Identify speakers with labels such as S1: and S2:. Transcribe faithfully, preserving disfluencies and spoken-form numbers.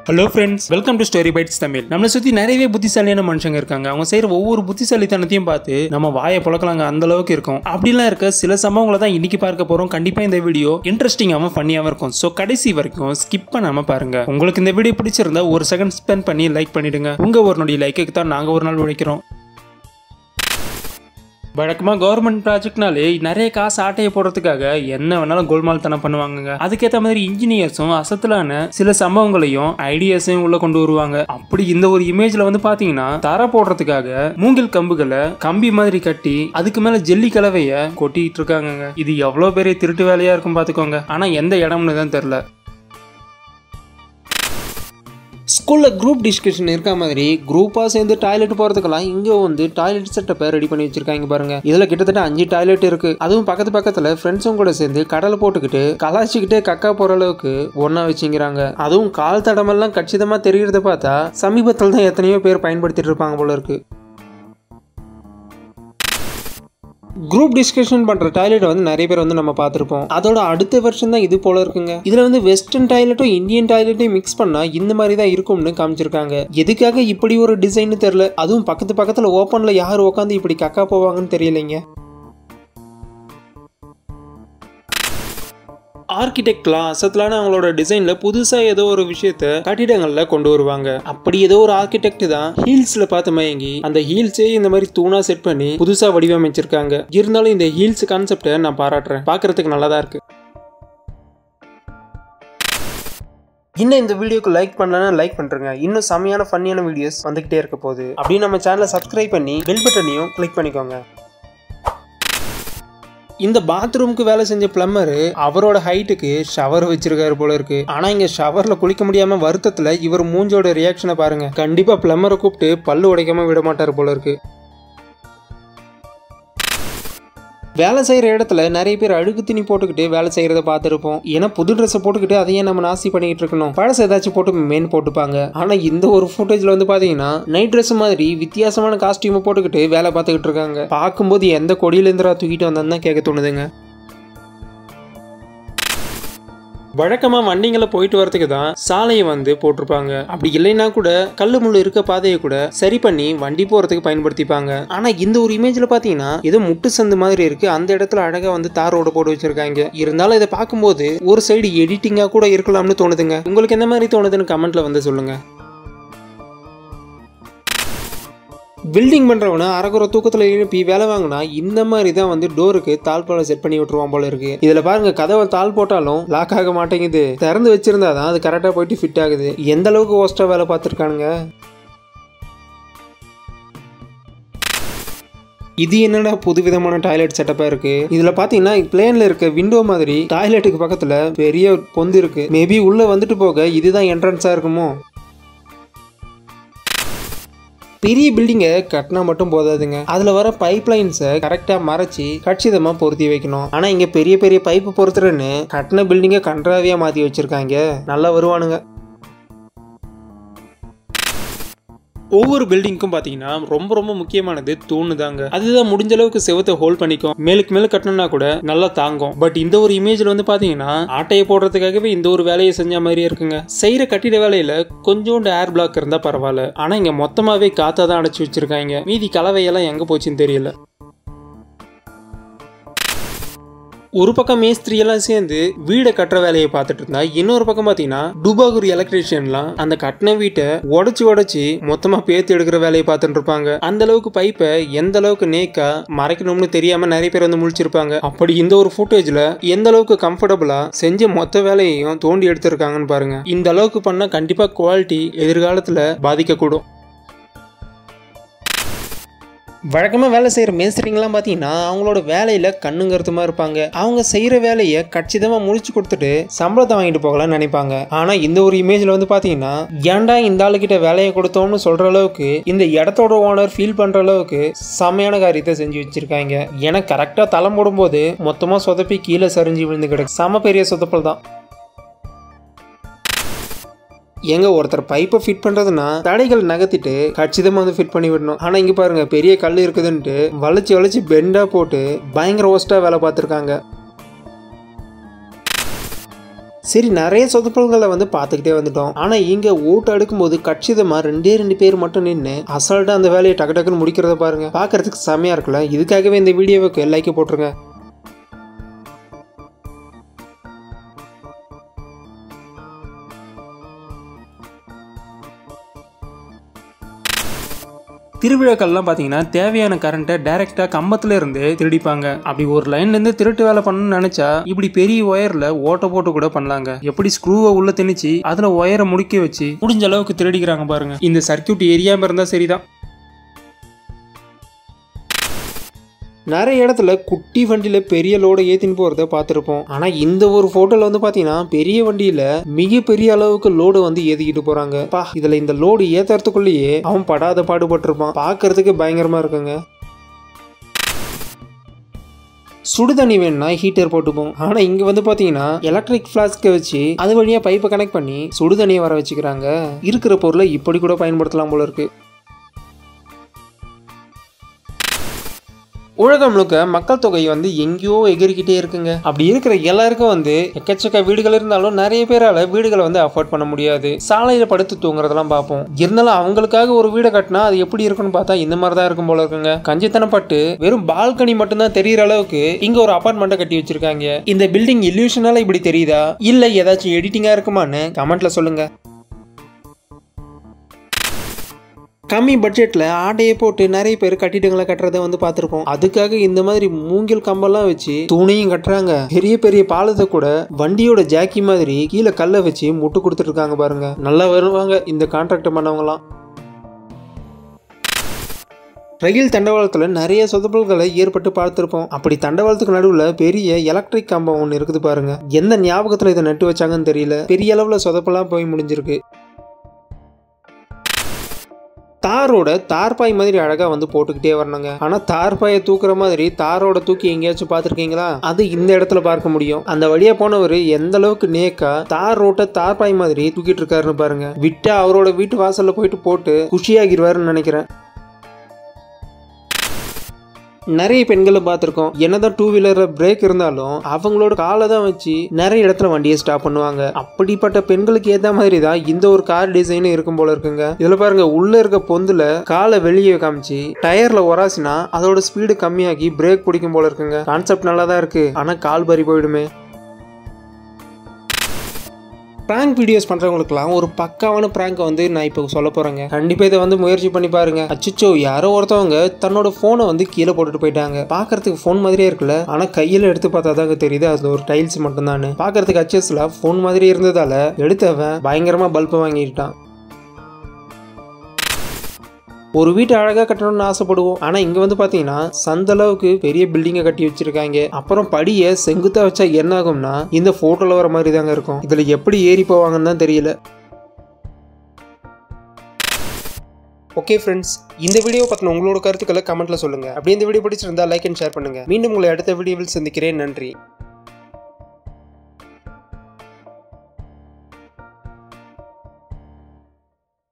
S1: Hello friends, welcome to Story Bytes Tamil. நம்மள சுத்தி நிறையவே புத்திசாலியான மனுஷங்க இருக்காங்க. அவங்க செய்யற ஒவ்வொரு புத்திசாலித்தனத்தையும் பார்த்து நம்ம வாயை புலக்கலாங்க அந்த அளவுக்கு இருக்கும். அப்படிலாம் இருக்க சில சம்பவங்களை தான் இன்னைக்கு பார்க்க போறோம். கண்டிப்பா இந்த வீடியோ இன்ட்ரெஸ்டிங்காவும் ஃபன்னியாவும் இருக்கும். சோ கடைசி வரைக்கும் ஸ்கிப் பண்ணாம பாருங்க. உங்களுக்கு இந்த வீடியோ பிடிச்சிருந்தா ஒரு செகண்ட் ஸ்பெண்ட் பண்ணி லைக் பண்ணிடுங்க. உங்க ஒரு நொடி லைக்குக்கு தான் நாங்க ஒரு நாள் உழைக்கிறோம். வழக்கமா கவர்மெண்ட் ப்ராஜெக்ட்னாலே நிறைய காசு ஆட்டையை போடுறதுக்காக என்ன வேணாலும் கோல்மால் தனம் பண்ணுவாங்க. அதுக்கேற்ற மாதிரி இன்ஜினியர்ஸும் அசத்தலான சில சம்பவங்களையும் ஐடியாஸையும் உள்ள கொண்டு வருவாங்க. அப்படி இந்த ஒரு இமேஜ்ல வந்து பாத்தீங்கன்னா தர போடுறதுக்காக மூங்கில் கம்புகளை கம்பி மாதிரி கட்டி அதுக்கு மேல ஜெல்லி கலவைய கொட்டிட்டு இருக்காங்க. இது எவ்வளவு பெரிய திருட்டு வேலையா இருக்கும் பாத்துக்கோங்க. ஆனா எந்த இடம்னு தான் தெரியல. ஸ்கூலில் குரூப் டிஸ்கஷன் இருக்க மாதிரி குரூப்பாக சேர்ந்து டாய்லெட் போகிறதுக்கெல்லாம் இங்கே வந்து டாய்லெட் செட்டப்பை ரெடி பண்ணி வச்சிருக்காங்க பாருங்க. இதில் கிட்டத்தட்ட அஞ்சு டாய்லெட் இருக்கு. அதுவும் பக்கத்து பக்கத்தில் ஃப்ரெண்ட்ஸும் கூட சேர்ந்து கடலை போட்டுக்கிட்டு கலாச்சிக்கிட்டே கக்கா போகிற அளவுக்கு ஒன்றா வச்சுங்கிறாங்க. அதுவும் கால் தடமெல்லாம் கச்சிதமாக தெரிகிறத பார்த்தா சமீபத்தில் தான் எத்தனையோ பேர் பயன்படுத்திட்டு இருப்பாங்க போல இருக்கு. குரூப் டிஸ்கஷன் பண்ற டாய்லெட் வந்து நிறைய பேர் வந்து நம்ம பார்த்துருப்போம். அதோட அடுத்த வருஷம் தான் இது போல இருக்குங்க. இதுல வந்து வெஸ்டர்ன் டாய்லெட்டும் இந்தியன் டாய்லெட்டையும் மிக்ஸ் பண்ணா இந்த மாதிரி தான் இருக்கும்னு காமிச்சிருக்காங்க. எதுக்காக இப்படி ஒரு டிசைன் தெரியல. அதுவும் பக்கத்து பக்கத்துல ஓப்பன்ல யார் உட்காந்து இப்படி கக்கா போவாங்கன்னு தெரியலைங்க. ஆர்கிடெக்ட்லாம் அசத்தலான அவங்களோட டிசைன்ல புதுசா ஏதோ ஒரு விஷயத்த கட்டிடங்கள்ல கொண்டு வருவாங்க. அப்படி ஏதோ ஒரு ஆர்கிடெக்ட் தான் ஹீல்ஸ்ல பார்த்து மயங்கி அந்த ஹீல்ஸே இந்த மாதிரி தூணா செட் பண்ணி புதுசா வடிவமைச்சிருக்காங்க. இருந்தாலும் இந்த ஹீல்ஸ் கான்செப்டை நான் பாராட்டுறேன். பாக்குறதுக்கு நல்லதா இருக்கு. இன்னும் இந்த வீடியோக்கு லைக் பண்ணலன்னா லைக் பண்றேங்க. இன்னும் செமையான ஃபன்னியான வீடியோஸ் வந்துகிட்டே இருக்க போகுது. அப்படியே நம்ம சேனலை சப்ஸ்கிரைப் பண்ணி பெல் பட்டனையும் கிளிக் பண்ணிக்கோங்க. இந்த பாத்ரூமுக்கு வேலை செஞ்ச பிளம்பர் அவரோட ஹைட்டுக்கு ஷவர் வச்சிருக்காரு போல இருக்கு. ஆனா இங்க ஷவர்ல குளிக்க முடியாம வருத்தத்துல இவர் மூஞ்சோட ரியாக்ஷனை பாருங்க. கண்டிப்பா பிளம்பரை கூப்பிட்டு பல்லு உடைக்காம விட மாட்டாரு போல இருக்கு. வேலை செய்யற இடத்துல நிறைய பேர் அழுக்கு துணி போட்டுக்கிட்டு வேலை செய்யறத பார்த்துருப்போம். ஏன்னா புது ட்ரெஸ் போட்டுக்கிட்டு அதையே நம்ம நாசி பண்ணிட்டு இருக்கணும். பழச ஏதாச்சும் போட்டு மெயின் போட்டுப்பாங்க. ஆனா இந்த ஒரு ஃபுட்டேஜ்ல வந்து பாத்தீங்கன்னா நைட் ட்ரெஸ் மாதிரி வித்தியாசமான காஸ்டியூம் போட்டுக்கிட்டு வேலை பார்த்துக்கிட்டு இருக்காங்க. பார்க்கும்போது எந்த கொடியில இருந்துரா தூக்கிட்டு வந்தான்னு தான் கேட்க தோணுதுங்க. வழக்கமா வண்டிங்களை போயிட்டு வரதுக்கு தான் சாலையை வந்து போட்டிருப்பாங்க. அப்படி இல்லைன்னா கூட கல்லு முள்ளு இருக்க பாதையை கூட சரி பண்ணி வண்டி போறதுக்கு பயன்படுத்திப்பாங்க. ஆனா இந்த ஒரு இமேஜ்ல பாத்தீங்கன்னா ஏதோ முட்டு சந்து மாதிரி இருக்கு. அந்த இடத்துல அழகா வந்து தார் ரோடு போட்டு வச்சிருக்காங்க. இருந்தாலும் இதை பார்க்கும்போது ஒரு சைடு எடிட்டிங்கா கூட இருக்கலாம்னு தோணுதுங்க. உங்களுக்கு என்ன மாதிரி தோணுதுன்னு கமெண்ட்ல வந்து சொல்லுங்க. பில்டிங் பண்றவன அரகுற தூக்கத்துல எழுப்பி வேலை வாங்கினா இந்த மாதிரி தான் வந்து டோருக்கு தாழ்பாலை செட் பண்ணி விட்டுருவான் போல இருக்கு. இதுல பாருங்க கதவை தாழ் போட்டாலும் லாக் ஆக மாட்டேங்குது. திறந்து வச்சிருந்தாதான் அது கரெக்டா போயிட்டு ஃபிட் ஆகுது. எந்த அளவுக்கு ஒஸ்டா வேலை பார்த்துருக்கானுங்க. இது என்னடா புது விதமான டாய்லெட் செட்டப்பா இருக்கு. இதுல பாத்தீங்கன்னா பிளேன்ல இருக்க விண்டோ மாதிரி டாய்லெட்டுக்கு பக்கத்துல பெரிய பொந்து இருக்கு. மேபி உள்ள வந்துட்டு போக இதுதான் என்ட்ரன்ஸா இருக்குமோ. பெரிய பில்டிங்கை கட்டினா மட்டும் போதாதுங்க. அதுல வர பைப் லைன்ஸை கரெக்டா மறைச்சி கட்சிதமா பொருத்தி வைக்கணும். ஆனா இங்க பெரிய பெரிய பைப்பு பொறுத்துறன்னு கட்டின பில்டிங்கை கன்றாவியா மாத்தி வச்சிருக்காங்க. நல்லா வருவானுங்க. ஒவ்வொரு பில்டிங்க்கும் பாத்தீங்கன்னா ரொம்ப ரொம்ப முக்கியமானது தூணு தாங்க. அதுதான் முடிஞ்ச அளவுக்கு செவத்தை ஹோல்ட் பண்ணிக்கும். மேலுக்கு மேல கட்டணும்னா கூட நல்லா தாங்கும். பட் இந்த ஒரு இமேஜ்ல வந்து பாத்தீங்கன்னா ஆட்டையை போடுறதுக்காகவே இந்த ஒரு வேலையை செஞ்ச மாதிரியே இருக்குங்க. செய்யற கட்டிட வேலையில கொஞ்சோண்டு ஏர் பிளாக் இருந்தா பரவாயில்ல. ஆனா இங்க மொத்தமாவே காத்தா தான் அடைச்சு வச்சிருக்காங்க. மீதி கலவையெல்லாம் எங்க போச்சுன்னு தெரியல. ஒரு பக்கம் மேஸ்திரி எல்லாம் சேர்ந்து வீடை கட்டுற வேலையை பார்த்துட்டு இருந்தா இன்னொரு பக்கம் பாத்தீங்கன்னா டுபாகூர் எலக்ட்ரீஷியன்லாம் அந்த கட்டின வீட்டை உடச்சு உடச்சு மொத்தமா பேத்து எடுக்கிற வேலையை பார்த்துட்டு இருப்பாங்க. அந்த அளவுக்கு பைப்பை எந்த அளவுக்கு நேக்கா மறைக்கணும்னு தெரியாம நிறைய பேர் வந்து முழிச்சிருப்பாங்க. அப்படி இந்த ஒரு ஃபுட்டேஜ்ல எந்த அளவுக்கு கம்ஃபர்டபுளா செஞ்ச மொத்த வேலையையும் தோண்டி எடுத்திருக்காங்கன்னு பாருங்க. இந்த அளவுக்கு பண்ணா கண்டிப்பா குவாலிட்டி எதிர்காலத்துல பாதிக்கக்கூடும். வழக்கமா வேலை செய்யற மேஸ்திரிங்கெல்லாம் பாத்தீங்கன்னா அவங்களோட வேலையில கண்ணுங்கருத்துமா இருப்பாங்க. அவங்க செய்யற வேலையை கச்சிதமா முடிச்சு கொடுத்துட்டு சம்பளத்தை வாங்கிட்டு போகலாம்னு நினைப்பாங்க. ஆனா இந்த ஒரு இமேஜ்ல வந்து பாத்தீங்கன்னா ஏன்டா இந்த ஆளு கிட்ட வேலையை கொடுத்தோம்னு சொல்ற அளவுக்கு இந்த இடத்தோட ஓனர் ஃபீல் பண்ற அளவுக்கு செமையான காரியத்தை செஞ்சு வச்சிருக்காங்க. ஏன்னா கரெக்டா தளம் போடும் போது மொத்தமா சொதப்பி கீழே சரிஞ்சு விழுந்து கிடக்கு. செம பெரிய சொதப்பல் தான். எங்க ஒருத்தர் பைப்பை ஃபிட் பண்றதுன்னா தடைகள் நகர்த்திட்டு கச்சிதமா வந்து ஃபிட் பண்ணி விடணும். ஆனா இங்க பாருங்க பெரிய கல் இருக்குதுன்ட்டு வளைச்சு வளைச்சு பெண்டா போட்டு பயங்கர ஒஸ்டா வேலை பார்த்திருக்காங்க. சரி, நிறைய சொதப்பல்களை வந்து பார்த்துக்கிட்டே வந்துட்டோம். ஆனா இங்க ஓட்டு அடுக்கும்போது கட்சிதமா ரெண்டே ரெண்டு பேர் மட்டும் நின்று அசால்ட்டா அந்த வேலையை டக்கு டக்குன்னு முடிக்கிறத பாருங்க. பாக்குறதுக்கு செமையா இருக்குல்ல. இதுக்காகவே இந்த வீடியோவுக்கு லைக் போட்டுருங்க. திருவிழாக்கள்லாம் பார்த்தீங்கன்னா தேவையான கரண்ட்டை டைரக்டா கம்பத்துல இருந்து திருடிப்பாங்க. அப்படி ஒரு லைன்ல இருந்து திருட்டு வேலை பண்ணணும்னு நினைச்சா இப்படி பெரிய ஒயர்ல ஓட்ட போட்டு கூட பண்ணலாங்க. எப்படி ஸ்க்ரூவை உள்ள திணிச்சு அதுல ஒயரை முடிக்க வச்சு முடிஞ்ச அளவுக்கு திருடிக்கிறாங்க பாருங்க. இந்த சர்க்கியூட் எரியாம இருந்தா சரிதான். நிறைய இடத்துல குட்டி வண்டியில பெரிய லோட ஏத்தின்னு போறத பார்த்திருப்போம். ஆனா இந்த ஒரு போட்டோல வந்து பாத்தீங்கன்னா பெரிய வண்டியில மிகப்பெரிய அளவுக்கு லோடு வந்து ஏத்திக்கிட்டு போறாங்க. பா, இதுல இந்த லோடு ஏத்துறதுக்குள்ளேயே அவன் படாத பாடுபட்டு இருப்பான். பாக்குறதுக்கு பயங்கரமா இருக்குங்க. சுடுதண்ணி வேணும்னா ஹீட்டர் போட்டுப்போம். ஆனா இங்க வந்து பாத்தீங்கன்னா எலக்ட்ரிக் பிளாஸ்க வச்சு அது வழியா பைப்பை கனெக்ட் பண்ணி சுடுதண்ணியை வர வச்சுக்கிறாங்க. இருக்கிற பொருளை இப்படி கூட பயன்படுத்தலாம் போல இருக்கு. உலகம் முழுக்க மக்கள் தொகை வந்து எங்கேயோ எகிரிக்கிட்டே இருக்குங்க. அப்படி இருக்கிற எல்லாருக்கும் வந்து எக்கச்சக்க வீடுகள் இருந்தாலும் நிறைய பேரால வீடுகளை வந்து அஃபோர்ட் பண்ண முடியாது. சாலையில படுத்து தூங்குறதெல்லாம் பார்ப்போம். இருந்தாலும் அவங்களுக்காக ஒரு வீடை கட்டினா அது எப்படி இருக்குன்னு பார்த்தா இந்த மாதிரி தான் இருக்கும் போல இருக்குங்க. கஞ்சித்தனப்பட்டு வெறும் பால்கனி மட்டும்தான் தெரியற அளவுக்கு இங்க ஒரு அபார்ட்மெண்ட்டை கட்டி வச்சிருக்காங்க. இந்த பில்டிங் இல்யூஷனால இப்படி தெரியுதா இல்ல ஏதாச்சும் எடிட்டிங்கா இருக்குமான்னு கமெண்ட்ல சொல்லுங்க. கம்மி பட்ஜெட்ல ஆட்டையை போட்டு நிறைய பேர் கட்டிடங்களை கட்டுறதை வந்து பார்த்திருப்போம். அதுக்காக இந்த மாதிரி மூங்கில் கம்பெல்லாம் வச்சு தூணையும் கட்டுறாங்க. பெரிய பெரிய பாலத்தை கூட வண்டியோட ஜாக்கி மாதிரி கீழே கல்லை வச்சு முட்டு கொடுத்துட்டு இருக்காங்க பாருங்க. நல்லா வருவாங்க இந்த கான்ட்ராக்ட் பண்ணவங்கலாம். ரயில் தண்டவாளத்துல நிறைய சொதப்பல்களை ஏற்பட்டு பார்த்திருப்போம். அப்படி தண்டவாளத்துக்கு நடுவுல பெரிய எலக்ட்ரிக் கம்பம் ஒன்று இருக்குது பாருங்க. எந்த ஞாபகத்துல இதை நட்டு வச்சாங்கன்னு தெரியல. பெரிய அளவுல சொதப்பெல்லாம் போய் முடிஞ்சிருக்கு. தாரோட தார்பாய் மாதிரி அழகா வந்து போட்டுக்கிட்டே வரணுங்க. ஆனா தார்பாயை தூக்குற மாதிரி தாரோட தூக்கி எங்கேயாச்சும் பாத்துருக்கீங்களா? அது இந்த இடத்துல பார்க்க முடியும். அந்த வழியா போனவர் எந்த அளவுக்கு நேக்கா தார் ரோட்ட தார்பாய் மாதிரி தூக்கிட்டு இருக்காருன்னு பாருங்க. விட்டா அவரோட வீட்டு வாசல்ல போயிட்டு போட்டு குஷியாகிடுவாருன்னு நினைக்கிறேன். நிறைய பெண்களை பார்த்திருக்கோம். என்னதான் டூ வீலர் பிரேக் இருந்தாலும் அவங்களோட காலை தான் வச்சு நிறைய இடத்துல வண்டியை ஸ்டாப் பண்ணுவாங்க. அப்படிப்பட்ட பெண்களுக்கு ஏத்த மாதிரி தான் இந்த ஒரு கார் டிசைன் இருக்கும் போல இருக்குங்க. இதுல பாருங்க, உள்ள இருக்க பொந்துல காலை வெளியே காமிச்சு டயர்ல ஒராசினா அதோட ஸ்பீடு கம்மியாகி பிரேக் பிடிக்கும் போல இருக்குங்க. கான்செப்ட் நல்லா தான் இருக்கு. ஆனா கால் பறி போயிடுமே. பிராங்க் வீடியோஸ் பண்றவங்களுக்குலாம் ஒரு பக்காவான பிராங்க் வந்து நான் இப்போ சொல்ல போறேங்க. கண்டிப்பா இதை வந்து முயற்சி பண்ணி பாருங்க. அச்சோ, யாரோ ஒருத்தவங்க தன்னோட போனை வந்து கீழே போட்டுட்டு போயிட்டாங்க. பாக்குறதுக்கு போன் மாதிரியே இருக்குல்ல, ஆனா கையில எடுத்து பார்த்தா தாங்க தெரியுது அது ஒரு டைல்ஸ் மட்டும் தான். பாக்குறதுக்கு அச்சஸ்ல போன் மாதிரி இருந்ததால எடுத்தவன் பயங்கரமா பல்பை வாங்கிட்டான். ஒரு வீட்டை அழகா கட்டணும்னு ஆசைப்படுவோம். ஆனா இங்க வந்து பாத்தீங்கன்னா சந்த அளவுக்கு பெரிய பில்டிங்கை கட்டி வச்சிருக்காங்க. அப்புறம் படியை செங்குத்தா வச்சா என்ன ஆகும்னா இந்த போட்டோல வர மாதிரி தாங்க இருக்கும். இதுல எப்படி ஏறி போவாங்கன்னு தான் தெரியல. ஓகே ஃப்ரெண்ட்ஸ், இந்த வீடியோ பத்தின உங்களோட கருத்துக்களை கமெண்ட்ல சொல்லுங்க. அப்படி இந்த வீடியோ பிடிச்சிருந்தா லைக் அண்ட் ஷேர் பண்ணுங்க. மீண்டும் உங்களை அடுத்த வீடியோவில் சந்திக்கிறேன். நன்றி.